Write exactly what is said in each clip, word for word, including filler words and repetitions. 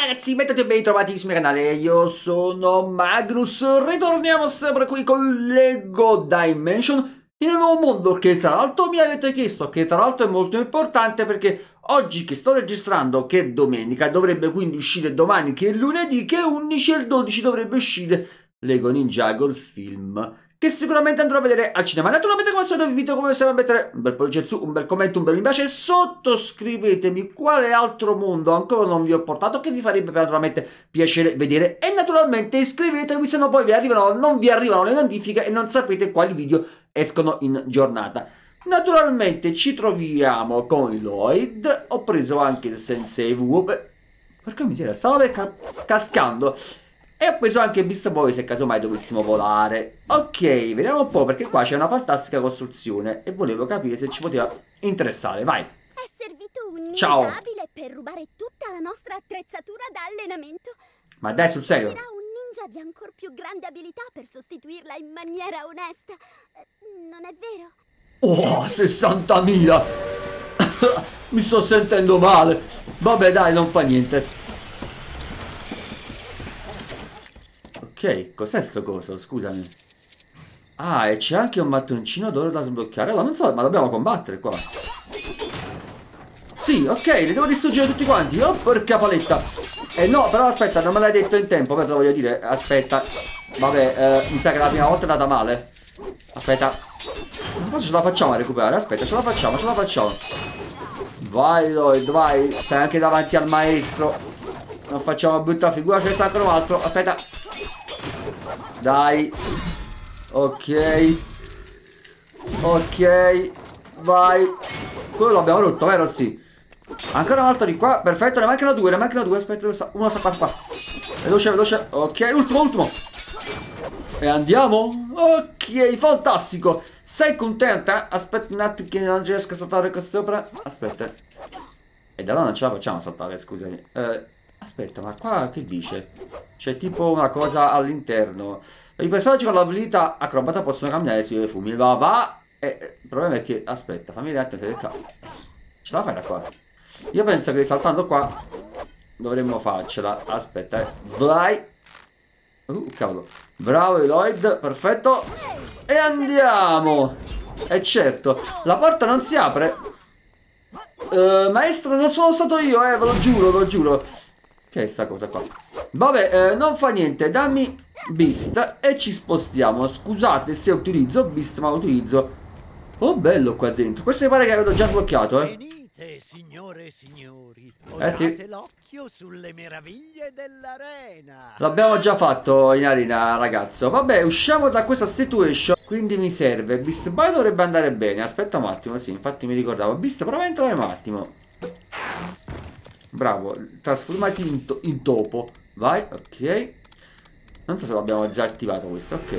Ragazzi, benvenuti e ben trovati sul mio canale, io sono Magnus, ritorniamo sempre qui con Lego Dimension in un nuovo mondo che tra l'altro mi avete chiesto, che tra l'altro è molto importante perché oggi che sto registrando, che è domenica, dovrebbe quindi uscire domani che è lunedì, che è undici e il dodici dovrebbe uscire Lego Ninjago il film, che sicuramente andrò a vedere al cinema. Naturalmente come al solito vi invito come sempre a mettere un bel pollice su, un bel commento, un bel mi piace e sottoscrivetemi quale altro mondo ancora non vi ho portato che vi farebbe naturalmente piacere vedere e naturalmente iscrivetevi se no poi vi arrivano, non vi arrivano le notifiche e non sapete quali video escono in giornata. Naturalmente ci troviamo con Lloyd, ho preso anche il Sensei V, perché miseria, stavo ca cascando. E ho preso anche Beast Boy se casomai dovessimo volare. Ok, vediamo un po' perché qua c'è una fantastica costruzione e volevo capire se ci poteva interessare. Vai. È servito un ninja Ciao. abile per rubare tutta la nostra attrezzatura da allenamento. Ma dai, sul serio? Servirà un ninja di ancor più grande abilità per sostituirla in maniera onesta. Eh, Non è vero? Oh, sessantamila! Mi sto sentendo male. Vabbè dai, non fa niente. Ok, cos'è sto coso? Scusami. Ah, e c'è anche un mattoncino d'oro da sbloccare. Allora, non so, ma dobbiamo combattere qua. Sì, ok, li devo distruggere tutti quanti. Oh, porca paletta. Eh no, però aspetta, non me l'hai detto in tempo, però te lo voglio dire. Aspetta. Vabbè, eh, mi sa che la prima volta è andata male. Aspetta. Forse ce la facciamo a recuperare. Aspetta, ce la facciamo, ce la facciamo. Vai, Lloyd, vai. Stai anche davanti al maestro. Non facciamo brutta figura, ce ne sta ancora un altro. Aspetta. Dai. Ok. Ok. Vai. Quello l'abbiamo rotto, vero? Sì. Ancora un altro di qua. Perfetto, ne mancano due, ne mancano due. Aspetta, dove sta? Uno sta qua, qua. Veloce, veloce. Ok, ultimo, ultimo. E andiamo. Ok, fantastico. Sei contenta? Aspetta un attimo che non riesco a saltare qua sopra. Aspetta. E da là non ce la facciamo a saltare, scusami. Eh, aspetta, ma qua che dice? C'è tipo una cosa all'interno. I personaggi con l'abilità acrobata possono camminare sui fumi. Va, va. E il problema è che... Aspetta, fammi vedere se riesco. Ce la fai da qua? Io penso che saltando qua dovremmo farcela. Aspetta, eh. Vai. Uh, cavolo. Bravo Lloyd, perfetto. E andiamo. E certo, la porta non si apre. uh, Maestro, non sono stato io, eh, ve lo giuro, ve lo giuro. Che è sta cosa qua? Vabbè, eh, non fa niente, dammi Beast e ci spostiamo. Scusate se utilizzo Beast, ma utilizzo... Oh, bello qua dentro. Questo mi pare che avevo già sbloccato, eh. Venite, signore e signori. Eh sì. Posate l'occhio sulle meraviglie dell'arena. L'abbiamo già fatto in arena, ragazzo. Vabbè, usciamo da questa situation. Quindi mi serve. Beast Boy dovrebbe andare bene. Aspetta un attimo, sì, infatti mi ricordavo. Beast, prova a entrare un attimo. Bravo, trasformati in, to in topo. Vai, ok. Non so se l'abbiamo già attivato questo, ok.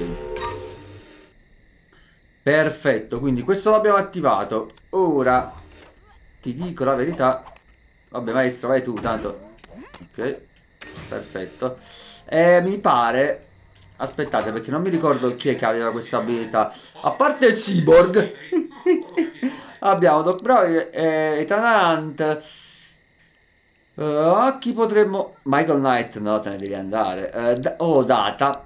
Perfetto, quindi questo l'abbiamo attivato. Ora ti dico la verità. Vabbè, maestro, vai tu, tanto. Ok, perfetto. E mi pare... Aspettate, perché non mi ricordo chi è che aveva questa abilità. A parte il cyborg. Abbiamo Doc Brown e Ethan Hunt. Uh, chi potremmo... Michael Knight, no, te ne devi andare. Uh, da oh, Data.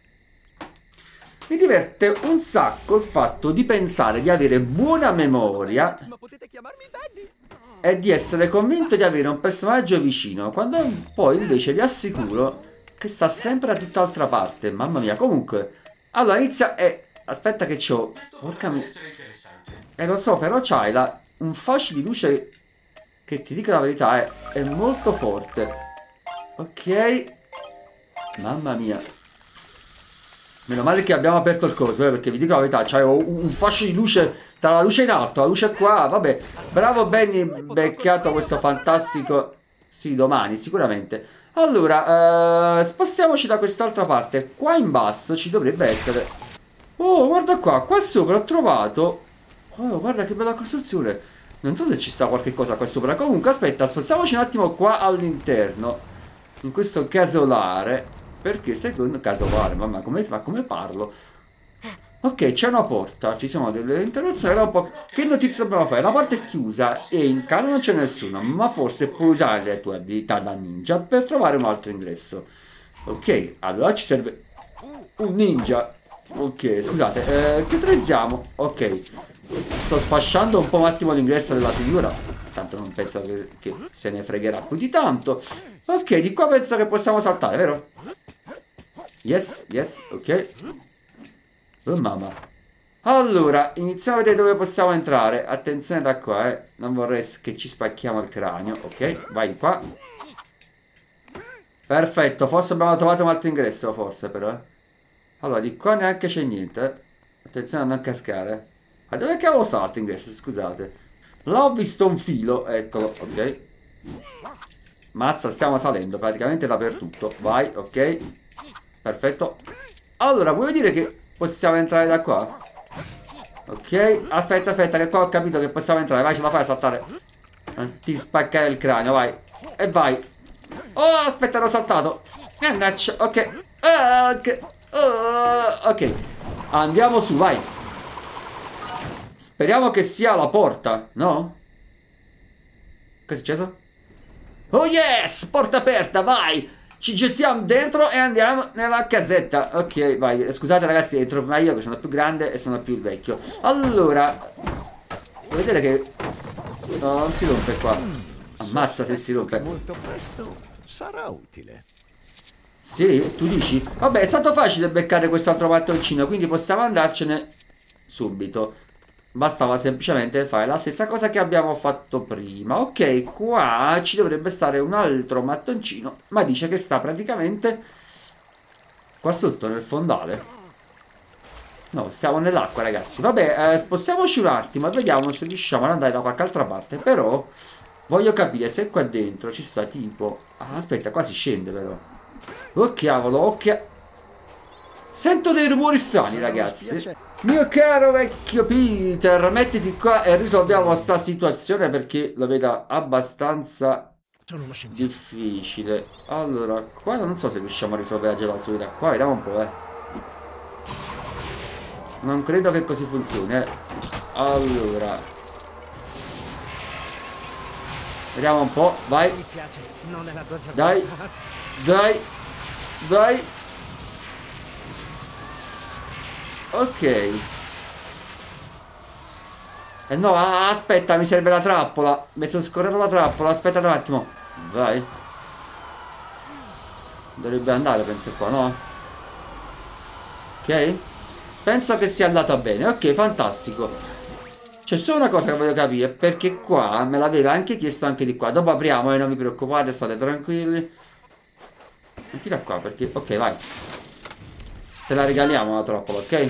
Mi diverte un sacco il fatto di pensare di avere buona memoria Ma potete chiamarmi Benny? e di essere convinto di avere un personaggio vicino, quando poi invece vi assicuro che sta sempre da tutt'altra parte. Mamma mia, comunque. Allora inizia e... Aspetta che c'ho... Porca mia. Eh, lo so, però c'hai la... un fascio di luce che ti dico la verità è, è molto forte. Ok. Mamma mia. Meno male che abbiamo aperto il coso, eh, perché vi dico la verità, c'hai un, un fascio di luce tra la luce in alto, la luce qua, vabbè. Bravo Benny, beccato questo fantastico... Sì, domani, sicuramente. Allora, eh, spostiamoci da quest'altra parte. Qua in basso ci dovrebbe essere... Oh, guarda qua, qua sopra ho trovato... Oh, guarda che bella costruzione. Non so se ci sta qualche cosa qua sopra. Comunque, aspetta, spostiamoci un attimo qua all'interno. In questo casolare... Perché secondo casolare, mamma, come, ma come parlo? Ok, c'è una porta, ci sono delle interruzioni, un po'... Che notizie dobbiamo fare? La porta è chiusa e in casa non c'è nessuno, ma forse puoi usare le tue abilità da ninja per trovare un altro ingresso. Ok, allora ci serve un ninja. Ok, scusate, eh, che utilizziamo? Ok, sto sfasciando un po' un attimo l'ingresso della signora, tanto non penso che, che se ne fregherà più di tanto. Ok, di qua penso che possiamo saltare, vero? Yes, yes, ok. Oh mamma. Allora, iniziamo a vedere dove possiamo entrare. Attenzione da qua, eh. Non vorrei che ci spacchiamo il cranio. Ok, vai qua. Perfetto, forse abbiamo trovato un altro ingresso, forse però. Eh. Allora, di qua neanche c'è niente. Eh. Attenzione a non cascare. Ma dove cavolo sta l'altro ingresso, scusate? Là ho visto un filo, eccolo, ok. Mazza, stiamo salendo praticamente dappertutto. Vai, ok. Perfetto. Allora, vuoi dire che possiamo entrare da qua? Ok, aspetta, aspetta, che qua ho capito che possiamo entrare. Vai, ce la fai a saltare. Non ti spaccare il cranio, vai. E vai. Oh, aspetta, l'ho saltato. Mannaggia, ok. Uh, ok. Uh, ok. Andiamo su, vai. Speriamo che sia la porta, no? Che è successo? Oh yes, porta aperta, vai. Ci gettiamo dentro e andiamo nella casetta. Ok, vai. Scusate ragazzi, entro prima io che sono più grande e sono più vecchio. Allora, devo vedere che no, non si rompe qua. Ammazza se si rompe. Molto presto sarà utile. Sì, tu dici? Vabbè, è stato facile beccare quest'altro mattoncino, quindi possiamo andarcene subito. Bastava semplicemente fare la stessa cosa che abbiamo fatto prima. Ok, qua ci dovrebbe stare un altro mattoncino, ma dice che sta praticamente qua sotto nel fondale. No, siamo nell'acqua ragazzi. Vabbè, eh, spostiamoci un attimo e vediamo se riusciamo ad andare da qualche altra parte. Però voglio capire se qua dentro ci sta tipo... Ah, aspetta, qua si scende però. Oh cavolo, ok. Sento dei rumori strani ragazzi. Mio caro vecchio Peter, mettiti qua e risolviamo questa situazione perché lo vedo abbastanza difficile. Allora, qua non so se riusciamo a risolvere la gelatosità qua, vediamo un po', eh. Non credo che così funzioni, eh. Allora. Vediamo un po', vai. Dai, dai, dai. Ok. Eh no, aspetta, mi serve la trappola. Mi sono scordato la trappola, aspetta un attimo. Vai. Dovrebbe andare, penso qua, no? Ok. Penso che sia andata bene. Ok, fantastico. C'è solo una cosa che voglio capire, perché qua me l'aveva anche chiesto anche di qua. Dopo apriamo e non vi preoccupate, state tranquilli. Anche da qua, perché... Ok, vai. Te la regaliamo la trappola, ok?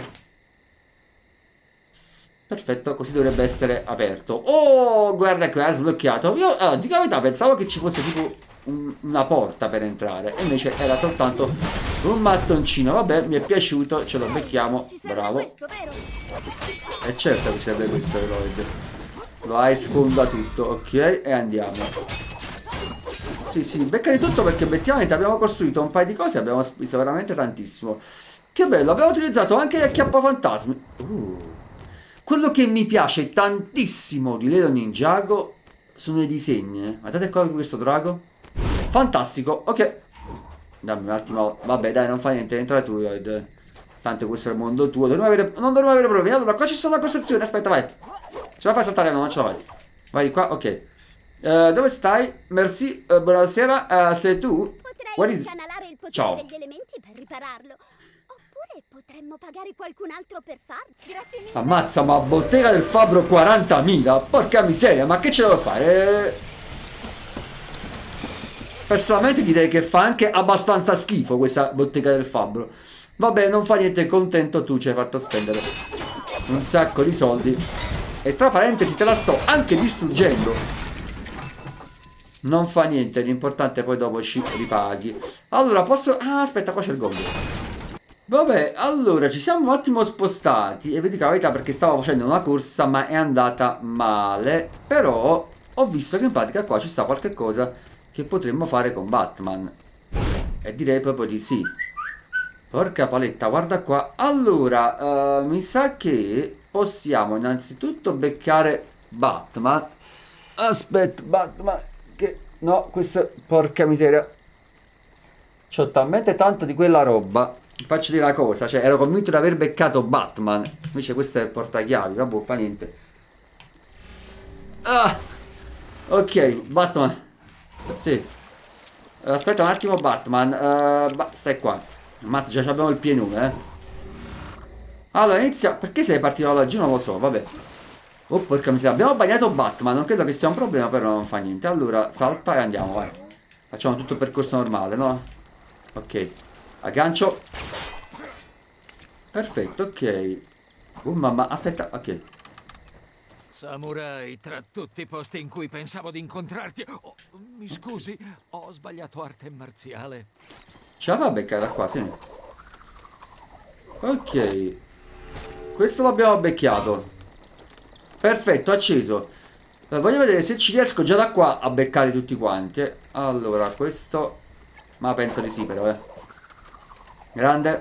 Perfetto, così dovrebbe essere aperto. Oh, guarda qui, ha sbloccato. Io, allora, di verità, pensavo che ci fosse tipo un, una porta per entrare. E invece era soltanto un mattoncino. Vabbè, mi è piaciuto, ce lo becchiamo. Bravo. E certo che serve questo, Lloyd. Lo hai sfonda tutto, ok? E andiamo. Sì, sì, beccare tutto perché effettivamente abbiamo costruito un paio di cose e abbiamo speso veramente tantissimo. Che bello, abbiamo utilizzato anche gli acchiappafantasmi. Uh. Quello che mi piace tantissimo di Lelo Ninjago sono i disegni. Guardate qua questo drago. Fantastico, ok. Dammi un attimo. Vabbè, dai, non fa niente, entra tu, Lloyd. Tanto questo è il mondo tuo. Dovremmo avere... Non dovremmo avere problemi. Allora, qua ci sono la costruzione. Aspetta, vai. Ce la fai saltare? No, non ce la fai. Vai qua, ok. Uh, dove stai? Merci, uh, buonasera. Uh, sei tu? Potrei incanalare il potere Ciao. degli elementi per ripararlo. Oppure potremmo pagare qualcun altro per farlo. Grazie mille. Ammazza, ma bottega del fabbro quarantamila? Porca miseria, ma che ce la devo fare? Personalmente direi che fa anche abbastanza schifo questa bottega del fabbro. Vabbè, non fa niente, contento tu ci hai fatto spendere un sacco di soldi. E tra parentesi te la sto anche distruggendo. Non fa niente, l'importante è poi dopo ci ripaghi. Allora, posso... Ah, aspetta, qua c'è il gold. Vabbè, allora, ci siamo un attimo spostati. E vi dico la verità perché stavo facendo una corsa, ma è andata male. Però ho visto che in pratica qua ci sta qualche cosa che potremmo fare con Batman. E direi proprio di sì. Porca paletta, guarda qua. Allora, uh, mi sa che possiamo innanzitutto beccare Batman. Aspetta, Batman, che... No, questa... Porca miseria. C'ho talmente tanto di quella roba. Vi faccio dire una cosa, cioè ero convinto di aver beccato Batman. Invece questo è il portachiavi, vabbè, fa niente. Ah! Ok, Batman. Sì. Aspetta un attimo, Batman. Uh, ba stai qua. Ammazza, già abbiamo il pienone, eh. Allora, inizia... Perché sei partito da laggiù? Non lo so, vabbè. Oh, porca miseria. Abbiamo bagnato Batman. Non credo che sia un problema, però non fa niente. Allora, salta e andiamo, vai. Facciamo tutto il percorso normale, no? Ok. Aggancio. Perfetto, ok. Oh, mamma, aspetta, ok. Samurai, tra tutti i posti in cui pensavo di incontrarti... Oh, mi scusi, ho sbagliato arte marziale. Ce la fa a beccare da qua, sì. Ok. Questo l'abbiamo becchiato. Perfetto, acceso. Voglio vedere se ci riesco già da qua a beccare tutti quanti. Allora, questo... Ma penso di sì, però, eh. Grande.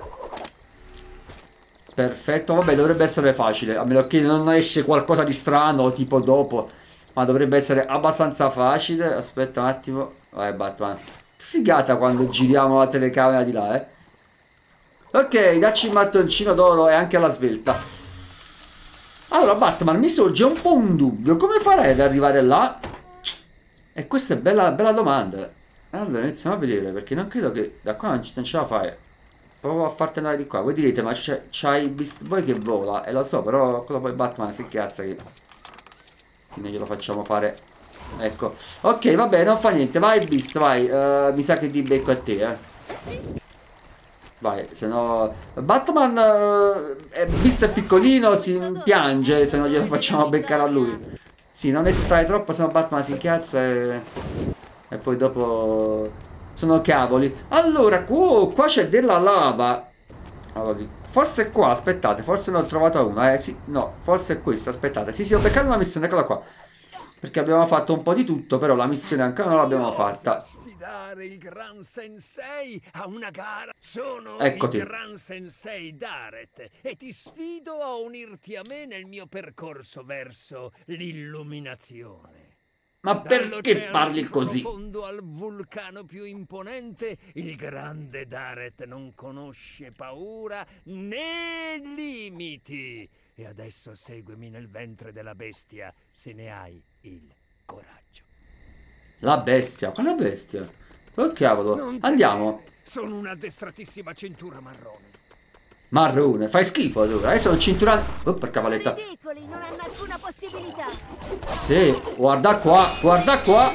Perfetto, vabbè, dovrebbe essere facile. A meno che non esce qualcosa di strano, tipo dopo. Ma dovrebbe essere abbastanza facile. Aspetta un attimo. Vai, Batman. Che figata quando giriamo la telecamera di là, eh. Ok, dacci il mattoncino d'oro e anche la svelta. Allora, Batman, mi sorge un po' un dubbio. Come farei ad arrivare là? E questa è bella, bella domanda. Allora, iniziamo a vedere, perché non credo che da qua non, non ce la fai. Provo a fartene andare di qua. Voi direte, ma c'hai Beast Boy che vola. E lo so, però quello poi Batman si incazza che... Quindi glielo facciamo fare. Ecco. Ok, vabbè, non fa niente. Vai, Beast, vai. Uh, mi sa che ti becco a te, eh. Vai, se no... Batman... Uh, Beast è piccolino, si piange se non glielo facciamo beccare a lui. Sì, non esultare troppo, se no Batman si incazza e... E poi dopo... Sono cavoli. Allora, oh, qua c'è della lava. Allora, forse qua, aspettate, forse ne ho trovata una. Eh, sì, no, forse è questa, aspettate. Sì, sì, ho beccato una missione, eccola qua. Perché abbiamo fatto un po' di tutto, però la missione ancora non l'abbiamo fatta. Sfidare il Gran Sensei a una gara. Sono Eccoti. il Gran Sensei Dareth e ti sfido a unirti a me nel mio percorso verso l'illuminazione. Ma perché parli così? Profondo al vulcano più imponente, il grande Dareth non conosce paura né limiti. E adesso seguimi nel ventre della bestia, se ne hai il coraggio. La bestia? Quale bestia? Oh cavolo, andiamo. Sono un'addestratissima cintura marrone. Marrone, fai schifo allora. Adesso non cinturano. Oh, per cavaletta. Ridicoli, non hanno alcuna possibilità. Sì, guarda qua, guarda qua.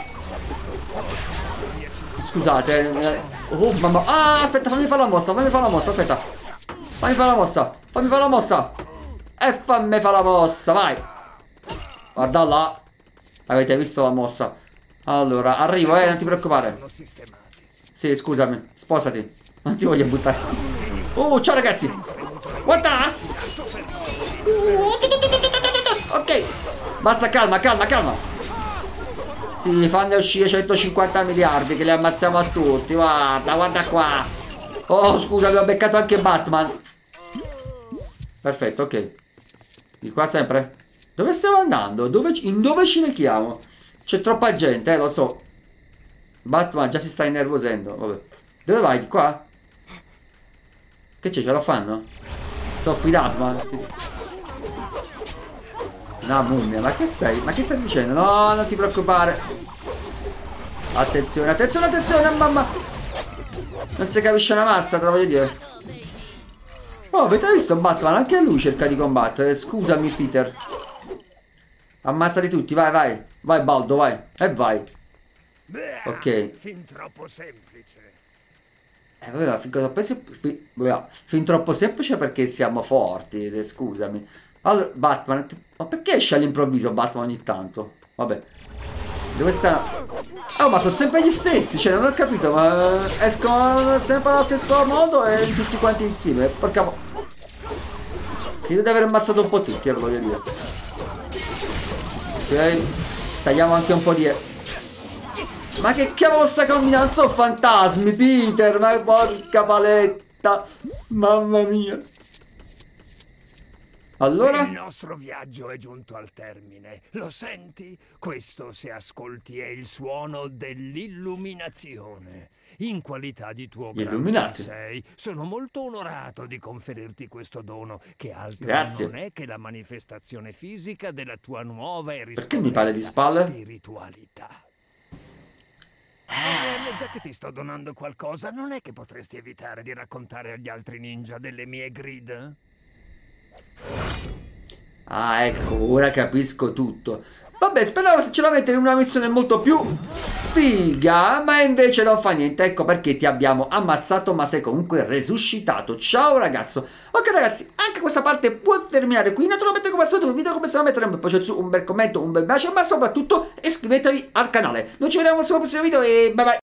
Scusate. Oh mamma. Ah, aspetta, fammi fare la mossa, fammi fare la mossa, aspetta. Fammi fare la mossa, fammi fare la mossa. E fammi fare la mossa, vai. Guarda là. Avete visto la mossa? Allora, arrivo, eh, non ti preoccupare. Sì, scusami, sposati. Non ti voglio buttare. Oh, ciao ragazzi. Guarda. Ok. Basta, calma, calma, calma. Sì, fanno uscire centocinquanta miliardi che li ammazziamo a tutti. Guarda, guarda qua. Oh, scusa, avevo beccato anche Batman. Perfetto, ok. Di qua sempre. Dove stiamo andando? Dove, in dove ci rechiamo? C'è troppa gente, eh, lo so. Batman già si sta innervosendo. Vabbè. Dove vai? Di qua? Che c'è? Ce lo fanno? Soffri d'asma? No, mummia, ma che stai? Ma che stai dicendo? No, non ti preoccupare. Attenzione, attenzione, attenzione, mamma. Non si capisce una mazza, te lo voglio dire. Oh, avete visto Batman? Anche lui cerca di combattere. Scusami, Peter. Ammazzati tutti, vai, vai. Vai, Baldo, vai. E vai. Ok. Fin troppo semplice. Eh, vabbè, fin, troppo semplice, fin troppo semplice perché siamo forti, scusami. Allora, Batman, ma perché esce all'improvviso Batman ogni tanto? Vabbè. Dove sta? Oh, ma sono sempre gli stessi, cioè non ho capito, ma escono sempre allo stesso modo e tutti quanti insieme. Porca... Credo di aver ammazzato un po' tutti, eh, voglio dire. Ok. Tagliamo anche un po' di... Ma che cavolo sta combinando? Non sono fantasmi, Peter, ma porca paletta. Mamma mia. Allora? Il nostro viaggio è giunto al termine. Lo senti? Questo, se ascolti, è il suono dell'illuminazione. In qualità di tuo gran sensei, sono molto onorato di conferirti questo dono, che altro Grazie. non è che la manifestazione fisica della tua nuova e Perché mi pare di spalle? spiritualità. Eh, già che ti sto donando qualcosa, non è che potresti evitare di raccontare agli altri ninja delle mie grid? Ah, ecco, ora capisco tutto. Vabbè, speravo sinceramente in una missione molto più figa, ma invece non fa niente. Ecco perché ti abbiamo ammazzato, ma sei comunque resuscitato. Ciao ragazzo. Ok ragazzi, anche questa parte può terminare qui. Naturalmente come al solito il video come se a mettere un bel pollice su, un bel commento, un bel bacio, ma soprattutto iscrivetevi al canale. Noi ci vediamo al prossimo video e bye bye.